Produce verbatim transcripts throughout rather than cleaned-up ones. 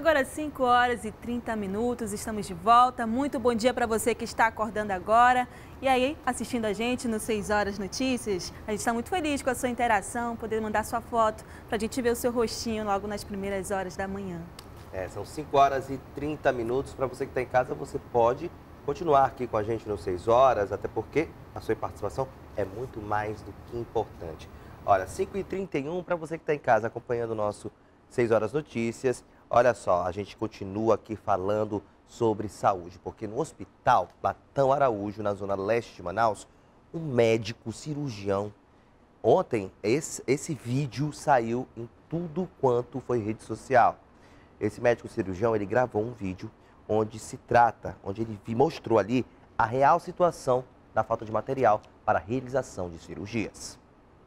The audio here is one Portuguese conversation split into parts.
Agora cinco horas e trinta minutos, estamos de volta. Muito bom dia para você que está acordando agora. E aí, assistindo a gente no seis horas Notícias, a gente está muito feliz com a sua interação, poder mandar sua foto para a gente ver o seu rostinho logo nas primeiras horas da manhã. É, são cinco horas e trinta minutos. Para você que está em casa, você pode continuar aqui com a gente no seis horas, até porque a sua participação é muito mais do que importante. Olha, cinco e trinta e um, para você que está em casa acompanhando o nosso seis horas Notícias. Olha só, a gente continua aqui falando sobre saúde, porque no Hospital Platão Araújo, na zona leste de Manaus, um médico cirurgião, ontem esse, esse vídeo saiu em tudo quanto foi rede social. Esse médico cirurgião, ele gravou um vídeo onde se trata, onde ele mostrou ali a real situação da falta de material para a realização de cirurgias.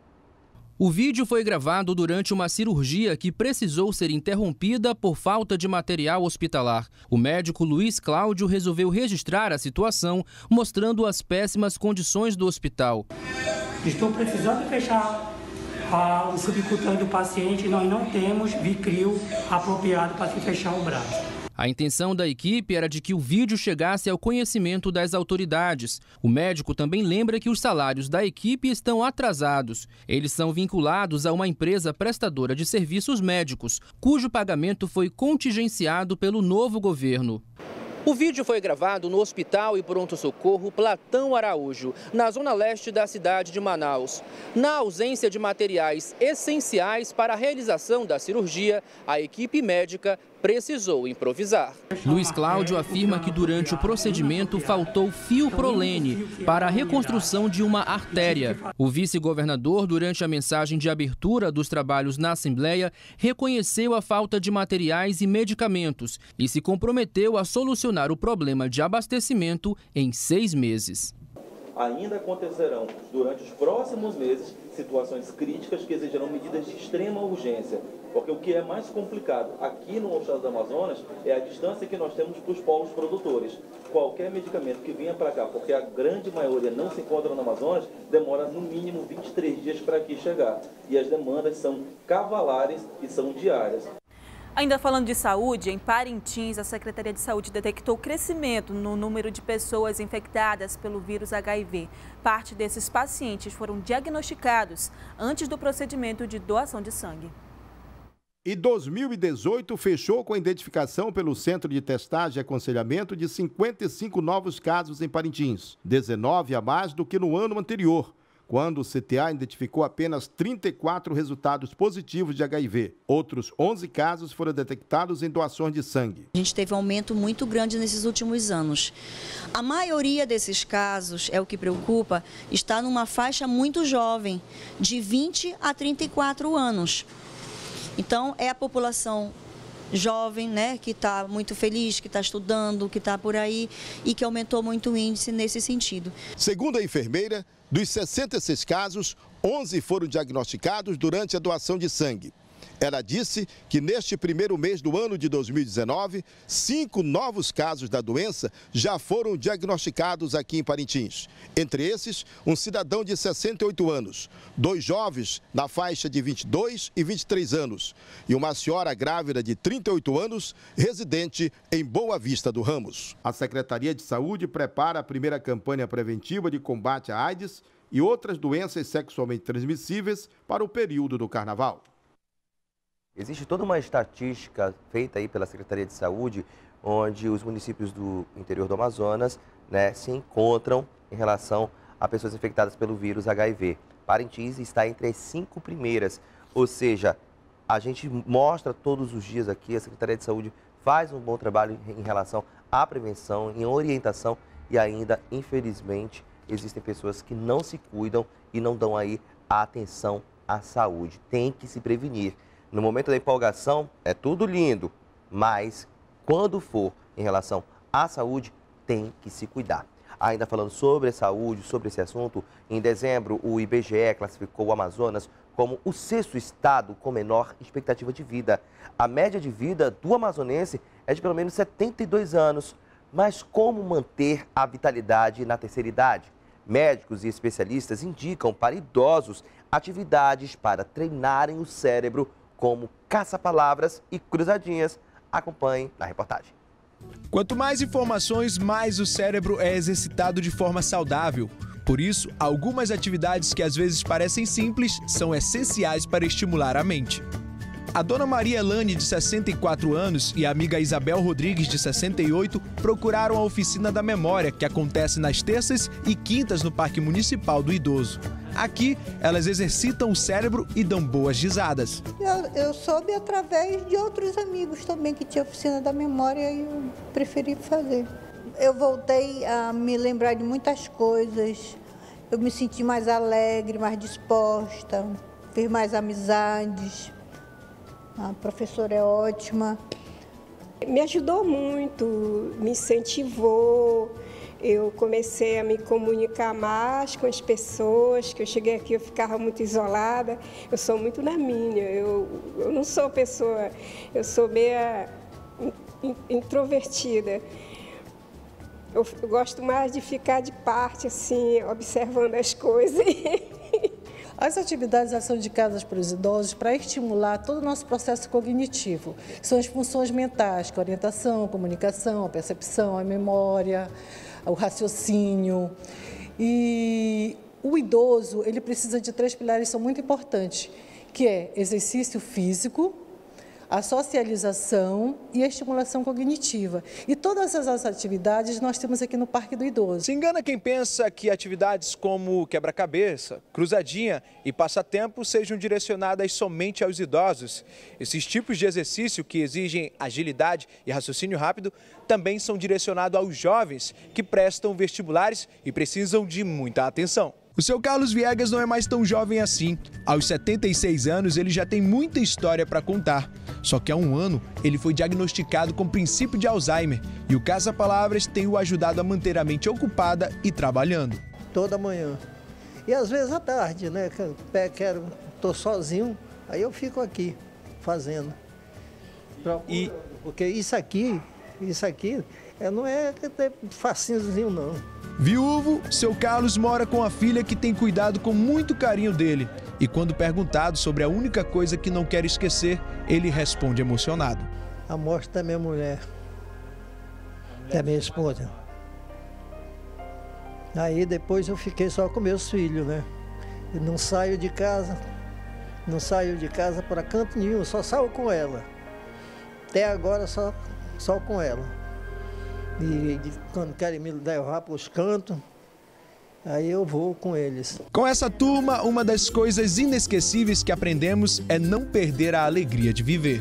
O vídeo foi gravado durante uma cirurgia que precisou ser interrompida por falta de material hospitalar. O médico Luiz Cláudio resolveu registrar a situação, mostrando as péssimas condições do hospital. Estou precisando fechar ah, o subcutâneo do paciente e nós não temos Vicryl apropriado para se fechar o braço. A intenção da equipe era de que o vídeo chegasse ao conhecimento das autoridades. O médico também lembra que os salários da equipe estão atrasados. Eles são vinculados a uma empresa prestadora de serviços médicos, cujo pagamento foi contingenciado pelo novo governo. O vídeo foi gravado no Hospital e Pronto-Socorro Platão Araújo, na zona leste da cidade de Manaus. Na ausência de materiais essenciais para a realização da cirurgia, a equipe médica precisou improvisar. Luiz Cláudio afirma que durante o procedimento faltou fioprolene para a reconstrução de uma artéria. O vice-governador, durante a mensagem de abertura dos trabalhos na Assembleia, reconheceu a falta de materiais e medicamentos e se comprometeu a solucionar o problema de abastecimento em seis meses. Ainda acontecerão, durante os próximos meses, situações críticas que exigirão medidas de extrema urgência. Porque o que é mais complicado aqui no estado do Amazonas é a distância que nós temos para os polos produtores. Qualquer medicamento que venha para cá, porque a grande maioria não se encontra no Amazonas, demora no mínimo vinte e três dias para aqui chegar. E as demandas são cavalares e são diárias. Ainda falando de saúde, em Parintins, a Secretaria de Saúde detectou crescimento no número de pessoas infectadas pelo vírus H I V. Parte desses pacientes foram diagnosticados antes do procedimento de doação de sangue. E dois mil e dezoito fechou com a identificação pelo Centro de Testagem e Aconselhamento de cinquenta e cinco novos casos em Parintins, dezenove a mais do que no ano anterior, quando o C T A identificou apenas trinta e quatro resultados positivos de H I V. Outros onze casos foram detectados em doações de sangue. A gente teve um aumento muito grande nesses últimos anos. A maioria desses casos, é o que preocupa, está numa faixa muito jovem, de vinte a trinta e quatro anos. Então, é a população jovem, né, que está muito feliz, que está estudando, que está por aí e que aumentou muito o índice nesse sentido. Segundo a enfermeira, dos sessenta e seis casos, onze foram diagnosticados durante a doação de sangue. Ela disse que neste primeiro mês do ano de dois mil e dezenove, cinco novos casos da doença já foram diagnosticados aqui em Parintins. Entre esses, um cidadão de sessenta e oito anos, dois jovens na faixa de vinte e dois e vinte e três anos e uma senhora grávida de trinta e oito anos, residente em Boa Vista do Ramos. A Secretaria de Saúde prepara a primeira campanha preventiva de combate à AIDS e outras doenças sexualmente transmissíveis para o período do Carnaval. Existe toda uma estatística feita aí pela Secretaria de Saúde, onde os municípios do interior do Amazonas, né, se encontram em relação a pessoas infectadas pelo vírus H I V. Parintins está entre as cinco primeiras, ou seja, a gente mostra todos os dias aqui, a Secretaria de Saúde faz um bom trabalho em relação à prevenção, em orientação e ainda, infelizmente, existem pessoas que não se cuidam e não dão aí a atenção à saúde. Tem que se prevenir. No momento da empolgação, é tudo lindo, mas quando for em relação à saúde, tem que se cuidar. Ainda falando sobre a saúde, sobre esse assunto, em dezembro o I B G E classificou o Amazonas como o sexto estado com menor expectativa de vida. A média de vida do amazonense é de pelo menos setenta e dois anos. Mas como manter a vitalidade na terceira idade? Médicos e especialistas indicam para idosos atividades para treinarem o cérebro, como caça-palavras e cruzadinhas. Acompanhe na reportagem. Quanto mais informações, mais o cérebro é exercitado de forma saudável. Por isso, algumas atividades que às vezes parecem simples são essenciais para estimular a mente. A dona Maria Elane, de sessenta e quatro anos, e a amiga Isabel Rodrigues, de sessenta e oito, procuraram a Oficina da Memória, que acontece nas terças e quintas no Parque Municipal do Idoso. Aqui, elas exercitam o cérebro e dão boas risadas. Eu, eu soube através de outros amigos também que tinha Oficina da Memória e eu preferi fazer. Eu voltei a me lembrar de muitas coisas, eu me senti mais alegre, mais disposta, fiz mais amizades. A professora é ótima. Me ajudou muito, me incentivou. Eu comecei a me comunicar mais com as pessoas, que eu cheguei aqui, eu ficava muito isolada. Eu sou muito na minha, eu, eu não sou pessoa, eu sou meia introvertida. Eu, eu gosto mais de ficar de parte, assim, observando as coisas. As atividades ação de casa para os idosos para estimular todo o nosso processo cognitivo. São as funções mentais, que é a orientação, a comunicação, a percepção, a memória, o raciocínio. E o idoso, ele precisa de três pilares que são muito importantes, que é exercício físico, a socialização e a estimulação cognitiva. E todas essas atividades nós temos aqui no Parque do Idoso. Se engana quem pensa que atividades como quebra-cabeça, cruzadinha e passatempo sejam direcionadas somente aos idosos. Esses tipos de exercício que exigem agilidade e raciocínio rápido também são direcionados aos jovens que prestam vestibulares e precisam de muita atenção. O seu Carlos Viegas não é mais tão jovem assim. Aos setenta e seis anos, ele já tem muita história para contar. Só que há um ano, ele foi diagnosticado com princípio de Alzheimer e o Casa Palavras tem o ajudado a manter a mente ocupada e trabalhando. Toda manhã. E às vezes à tarde, né? Quero, tô sozinho, aí eu fico aqui fazendo. E... Porque isso aqui, isso aqui, não é facinhozinho não. Viúvo, seu Carlos mora com a filha que tem cuidado com muito carinho dele. E quando perguntado sobre a única coisa que não quer esquecer, ele responde emocionado. A morte da minha mulher, da minha esposa. Aí depois eu fiquei só com meus filhos, né? Eu não saio de casa, não saio de casa para canto nenhum, só saio com ela. Até agora só, só com ela. E quando querem me levar para os cantos, aí eu vou com eles. Com essa turma, uma das coisas inesquecíveis que aprendemos é não perder a alegria de viver.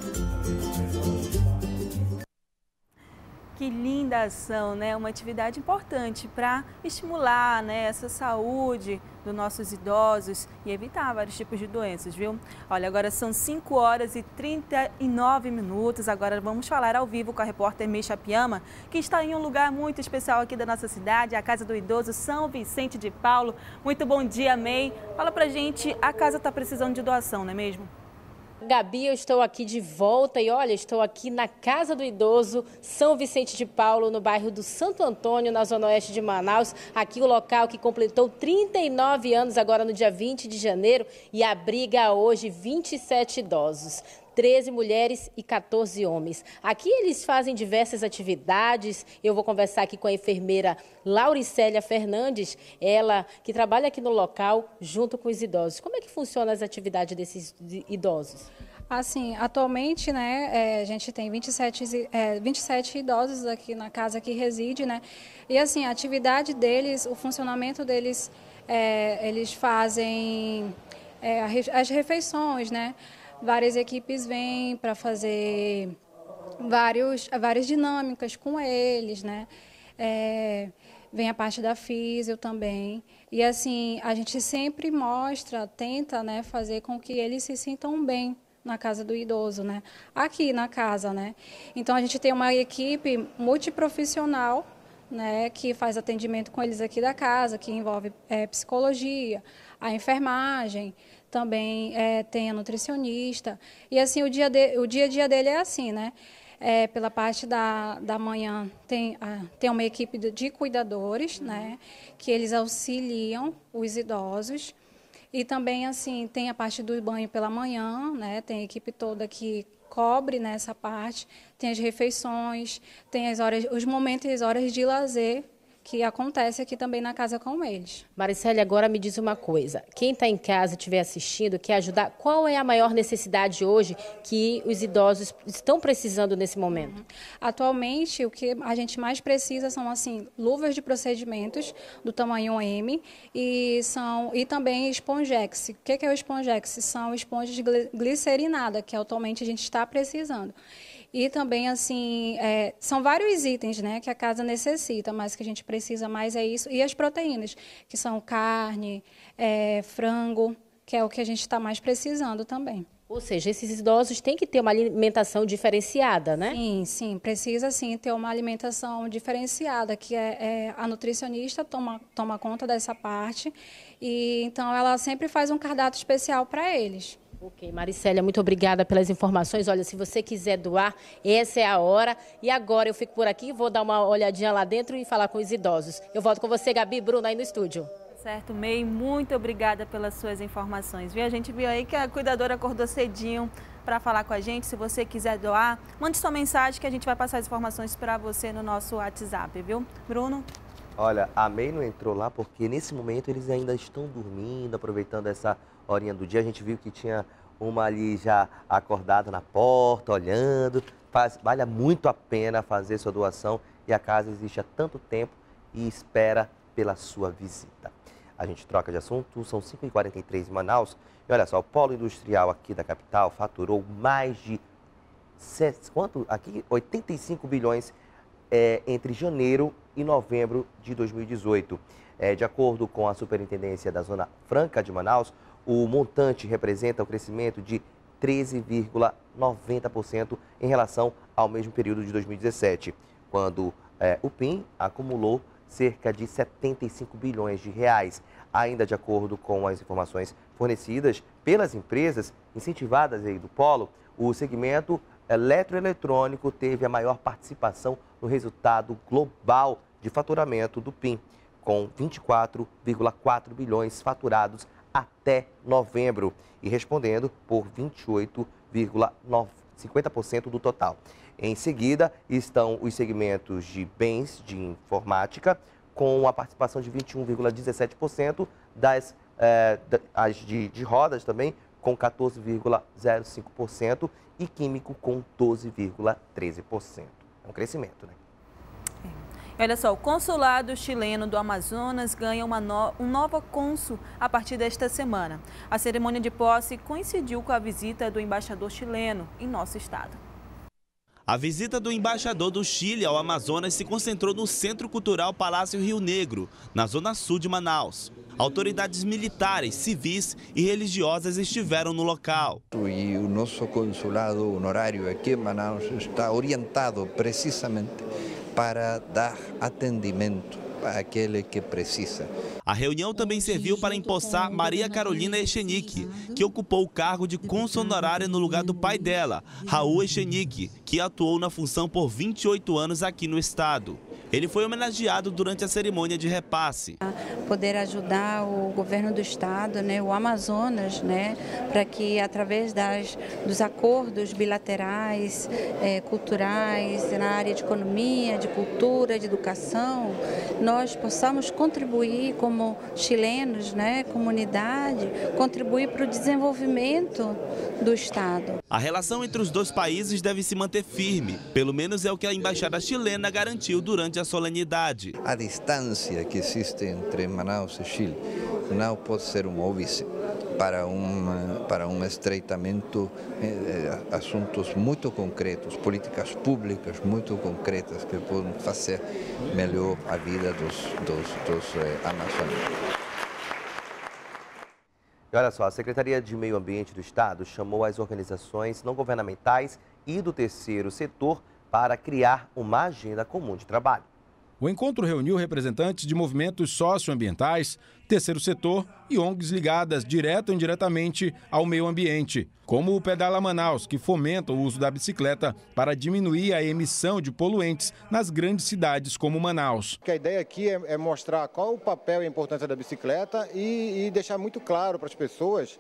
Que linda ação, né? Uma atividade importante para estimular, né, essa saúde dos nossos idosos e evitar vários tipos de doenças, viu? Olha, agora são cinco horas e trinta e nove minutos. Agora vamos falar ao vivo com a repórter Misha Piama, que está em um lugar muito especial aqui da nossa cidade, a Casa do Idoso São Vicente de Paulo. Muito bom dia, May. Fala pra gente, a casa está precisando de doação, não é mesmo? Gabi, eu estou aqui de volta e olha, estou aqui na Casa do Idoso São Vicente de Paulo, no bairro do Santo Antônio, na zona oeste de Manaus. Aqui o local que completou trinta e nove anos agora no dia vinte de janeiro e abriga hoje vinte e sete idosos. treze mulheres e quatorze homens. Aqui eles fazem diversas atividades. Eu vou conversar aqui com a enfermeira Lauricélia Fernandes, ela que trabalha aqui no local junto com os idosos. Como é que funcionam as atividades desses idosos? Assim, atualmente, né, é, a gente tem vinte e sete, é, vinte e sete idosos aqui na casa que reside, né? E assim, a atividade deles, o funcionamento deles, é, eles fazem é, as refeições, né? Várias equipes vêm para fazer vários, várias dinâmicas com eles, né? É, vem a parte da físio também. E assim, a gente sempre mostra, tenta, né, fazer com que eles se sintam bem na casa do idoso, né? Aqui na casa, né? Então a gente tem uma equipe multiprofissional, né, que faz atendimento com eles aqui da casa, que envolve é, psicologia, a enfermagem, também é, tem a nutricionista. E assim, o dia, de, o dia a dia dele é assim, né? É, pela parte da, da manhã, tem, a, tem uma equipe de, de cuidadores, né? Que eles auxiliam os idosos. E também, assim, tem a parte do banho pela manhã, né? Tem a equipe toda que cobre nessa parte, tem as refeições, tem as horas, os momentos e as horas de lazer que acontece aqui também na casa com eles. Maricele, agora me diz uma coisa, quem está em casa e estiver assistindo, quer ajudar, qual é a maior necessidade hoje que os idosos estão precisando nesse momento? Uhum. Atualmente, o que a gente mais precisa são assim, luvas de procedimentos do tamanho M e, são, e também esponjex. O que é o esponjex? São esponjas glicerinada, que atualmente a gente está precisando. E também, assim, é, são vários itens, né, que a casa necessita, mas que a gente precisa mais é isso. E as proteínas, que são carne, é, frango, que é o que a gente está mais precisando também. Ou seja, esses idosos têm que ter uma alimentação diferenciada, né? Sim, sim, precisa sim ter uma alimentação diferenciada, que é, é a nutricionista toma, toma conta dessa parte, e então ela sempre faz um cardápio especial para eles. Ok, Maricélia, muito obrigada pelas informações. Olha, se você quiser doar, essa é a hora. E agora eu fico por aqui, vou dar uma olhadinha lá dentro e falar com os idosos. Eu volto com você, Gabi, Bruno, aí no estúdio. Certo, May, muito obrigada pelas suas informações. Viu? A gente viu aí que a cuidadora acordou cedinho para falar com a gente. Se você quiser doar, mande sua mensagem que a gente vai passar as informações para você no nosso WhatsApp, viu? Bruno? Olha, a May não entrou lá porque nesse momento eles ainda estão dormindo, aproveitando essa horinha do dia. A gente viu que tinha uma ali já acordada na porta, olhando. Faz, vale muito a pena fazer sua doação e a casa existe há tanto tempo e espera pela sua visita. A gente troca de assunto, são cinco e quarenta e três em Manaus. E olha só, o polo industrial aqui da capital faturou mais de quanto? Aqui, oitenta e cinco bilhões é, entre janeiro e novembro de dois mil e dezoito. É, de acordo com a Superintendência da Zona Franca de Manaus, o montante representa o crescimento de treze vírgula noventa por cento em relação ao mesmo período de dois mil e dezessete, quando é, o P I M acumulou cerca de setenta e cinco bilhões de reais. Ainda de acordo com as informações fornecidas pelas empresas incentivadas aí do polo, o segmento eletroeletrônico teve a maior participação no resultado global de faturamento do P I M, com vinte e quatro vírgula quatro bilhões faturados até novembro e respondendo por vinte e oito vírgula cinquenta por cento do total. Em seguida, estão os segmentos de bens de informática, com a participação de vinte e um vírgula dezessete por cento, das, eh, as de, de rodas também, com quatorze vírgula zero cinco por cento e químico com doze vírgula treze por cento. É um crescimento, né? Olha só, o consulado chileno do Amazonas ganha uma no... um novo cônsul a partir desta semana. A cerimônia de posse coincidiu com a visita do embaixador chileno em nosso estado. A visita do embaixador do Chile ao Amazonas se concentrou no Centro Cultural Palácio Rio Negro, na zona sul de Manaus. Autoridades militares, civis e religiosas estiveram no local. E o nosso consulado honorário aqui em Manaus está orientado precisamente para dar atendimento àquele que precisa. A reunião também serviu para empossar Maria Carolina Echenique, que ocupou o cargo de cônsul honorária no lugar do pai dela, Raul Echenique, que atuou na função por vinte e oito anos aqui no estado. Ele foi homenageado durante a cerimônia de repasse. Poder ajudar o governo do estado, né, o Amazonas, né, para que através das, dos acordos bilaterais, é, culturais, na área de economia, de cultura, de educação, nós possamos contribuir como chilenos, né, comunidade, contribuir para o desenvolvimento do estado. A relação entre os dois países deve se manter firme, pelo menos é o que a embaixada chilena garantiu durante a solenidade. A distância que existe entre Manaus e Chile não pode ser um óbice para um, para um estreitamento, eh, assuntos muito concretos, políticas públicas muito concretas que podem fazer melhor a vida dos, dos, dos eh, amazônicos. E olha só, a Secretaria de Meio Ambiente do Estado chamou as organizações não governamentais e do terceiro setor para criar uma agenda comum de trabalho. O encontro reuniu representantes de movimentos socioambientais, terceiro setor e O N Gs ligadas direto ou indiretamente ao meio ambiente, como o Pedala Manaus, que fomenta o uso da bicicleta para diminuir a emissão de poluentes nas grandes cidades como Manaus. A ideia aqui é, é mostrar qual o papel e a importância da bicicleta e, e deixar muito claro para as pessoas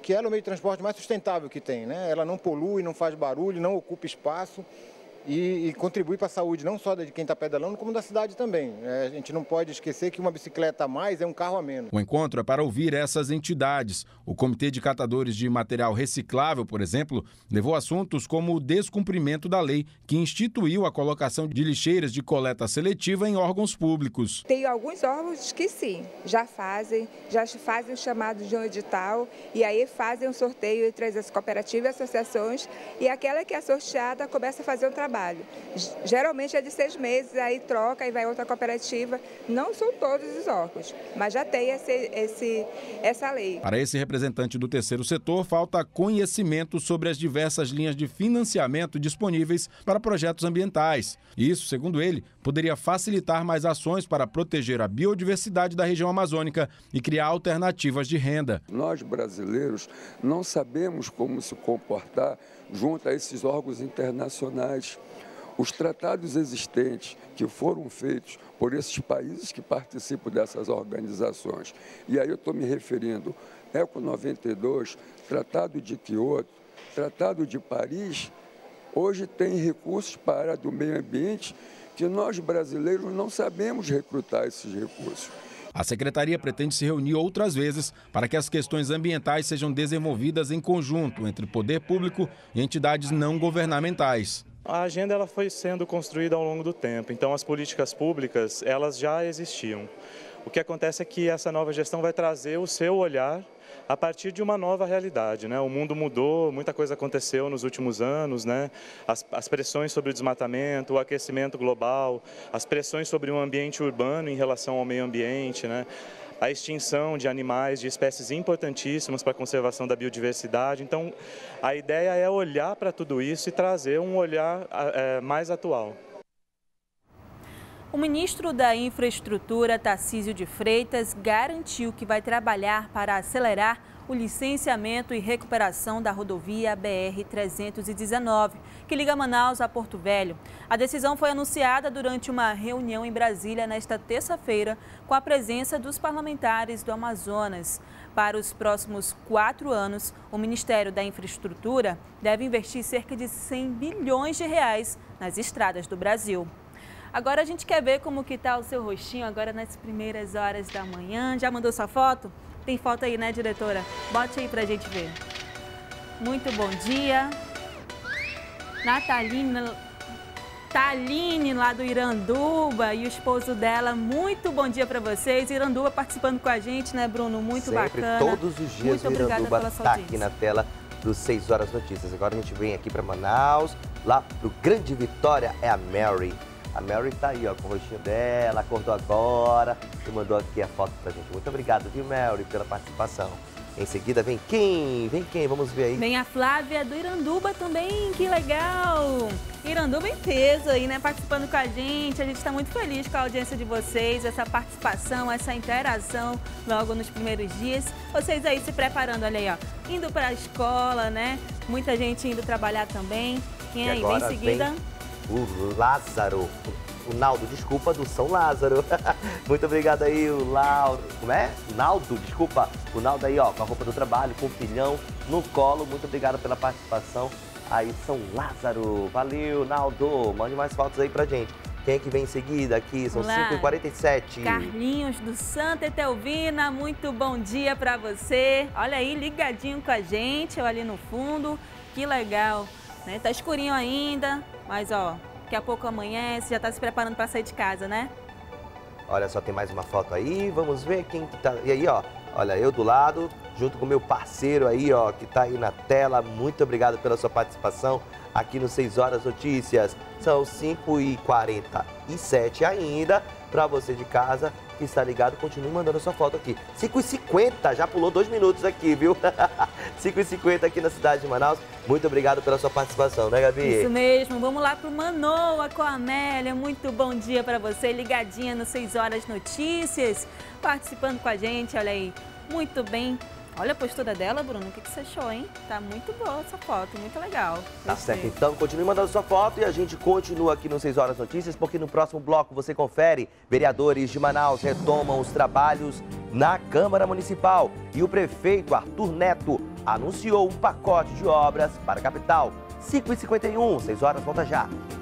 que ela é o meio de transporte mais sustentável que tem, né? Ela não polui, não faz barulho, não ocupa espaço. E, e contribui para a saúde não só de quem está pedalando, como da cidade também. É, a gente não pode esquecer que uma bicicleta a mais é um carro a menos. O encontro é para ouvir essas entidades. O Comitê de Catadores de Material Reciclável, por exemplo, levou assuntos como o descumprimento da lei que instituiu a colocação de lixeiras de coleta seletiva em órgãos públicos. Tem alguns órgãos que sim, já fazem, já fazem o chamado de um edital e aí fazem um sorteio entre as cooperativas e associações e aquela que é sorteada começa a fazer um trabalho. Geralmente é de seis meses, aí troca e vai outra cooperativa. Não são todos os órgãos, mas já tem esse, esse, essa lei. Para esse representante do terceiro setor, falta conhecimento sobre as diversas linhas de financiamento disponíveis para projetos ambientais. Isso, segundo ele, poderia facilitar mais ações para proteger a biodiversidade da região amazônica e criar alternativas de renda. Nós, brasileiros, não sabemos como se comportar junto a esses órgãos internacionais. Os tratados existentes que foram feitos por esses países que participam dessas organizações, e aí eu estou me referindo ECO noventa e dois, Tratado de Quioto, Tratado de Paris, hoje tem recursos para a área do meio ambiente que nós brasileiros não sabemos recrutar esses recursos. A secretaria pretende se reunir outras vezes para que as questões ambientais sejam desenvolvidas em conjunto entre poder público e entidades não governamentais. A agenda ela foi sendo construída ao longo do tempo, então as políticas públicas elas já existiam. O que acontece é que essa nova gestão vai trazer o seu olhar a partir de uma nova realidade, né? O mundo mudou, muita coisa aconteceu nos últimos anos, né? As, as pressões sobre o desmatamento, o aquecimento global, as pressões sobre o ambiente urbano em relação ao meio ambiente, né? A extinção de animais, de espécies importantíssimas para a conservação da biodiversidade. Então, a ideia é olhar para tudo isso e trazer um olhar é, mais atual. O ministro da Infraestrutura, Tarcísio de Freitas, garantiu que vai trabalhar para acelerar o licenciamento e recuperação da rodovia B R trezentos e dezenove, que liga Manaus a Porto Velho. A decisão foi anunciada durante uma reunião em Brasília nesta terça-feira, com a presença dos parlamentares do Amazonas. Para os próximos quatro anos, o Ministério da Infraestrutura deve investir cerca de cem bilhões de reais nas estradas do Brasil. Agora a gente quer ver como que está o seu rostinho agora nas primeiras horas da manhã. Já mandou sua foto? Tem foto aí, né, diretora? Bote aí pra gente ver. Muito bom dia. Natalina, Taline, lá do Iranduba, e o esposo dela. Muito bom dia para vocês. Iranduba participando com a gente, né, Bruno? Muito Sempre, bacana. Todos os dias Muito o Iranduba está aqui na tela dos seis horas Notícias. Agora a gente vem aqui para Manaus, lá pro Grande Vitória, é a Mary. A Mary tá aí, ó, com o rostinho dela, acordou agora e mandou aqui a foto pra gente. Muito obrigado, viu, Mary, pela participação. Em seguida, vem quem? Vem quem? Vamos ver aí. Vem a Flávia do Iranduba também, que legal! Iranduba em peso aí, né, participando com a gente. A gente está muito feliz com a audiência de vocês, essa participação, essa interação logo nos primeiros dias. Vocês aí se preparando, olha aí, ó, indo pra escola, né? Muita gente indo trabalhar também. Quem aí? Vem em seguida... Vem... O Lázaro, o Naldo, desculpa, do São Lázaro. Muito obrigado aí, o Lauro. Como é? Naldo, desculpa. O Naldo aí, ó, com a roupa do trabalho, com o filhão no colo. Muito obrigado pela participação aí, São Lázaro. Valeu, Naldo. Mande mais fotos aí pra gente. Quem é que vem em seguida aqui? São cinco e quarenta e sete. Carlinhos do Santa Etelvina, muito bom dia pra você. Olha aí, ligadinho com a gente, olha ali no fundo. Que legal, né? Tá escurinho ainda. Mas, ó, daqui a pouco amanhece, já tá se preparando para sair de casa, né? Olha só, tem mais uma foto aí, vamos ver quem que tá... E aí, ó, olha, eu do lado, junto com meu parceiro aí, ó, que tá aí na tela. Muito obrigado pela sua participação aqui no seis horas Notícias. São cinco e quarenta e sete ainda, para você de casa que está ligado, continue mandando a sua foto aqui. cinco e cinquenta, já pulou dois minutos aqui, viu? cinco e cinquenta aqui na cidade de Manaus. Muito obrigado pela sua participação, né, Gabi? Isso mesmo. Vamos lá pro Manoa com a Amélia. Muito bom dia para você, ligadinha no seis horas Notícias, participando com a gente, olha aí. Muito bem. Olha a postura dela, Bruno, o que, que você achou, hein? Tá muito boa essa foto, muito legal. Tá certo, então continue mandando sua foto e a gente continua aqui no seis horas Notícias, porque no próximo bloco você confere, vereadores de Manaus retomam os trabalhos na Câmara Municipal e o prefeito Arthur Neto anunciou um pacote de obras para a capital. cinco e cinquenta e um, seis horas, volta já.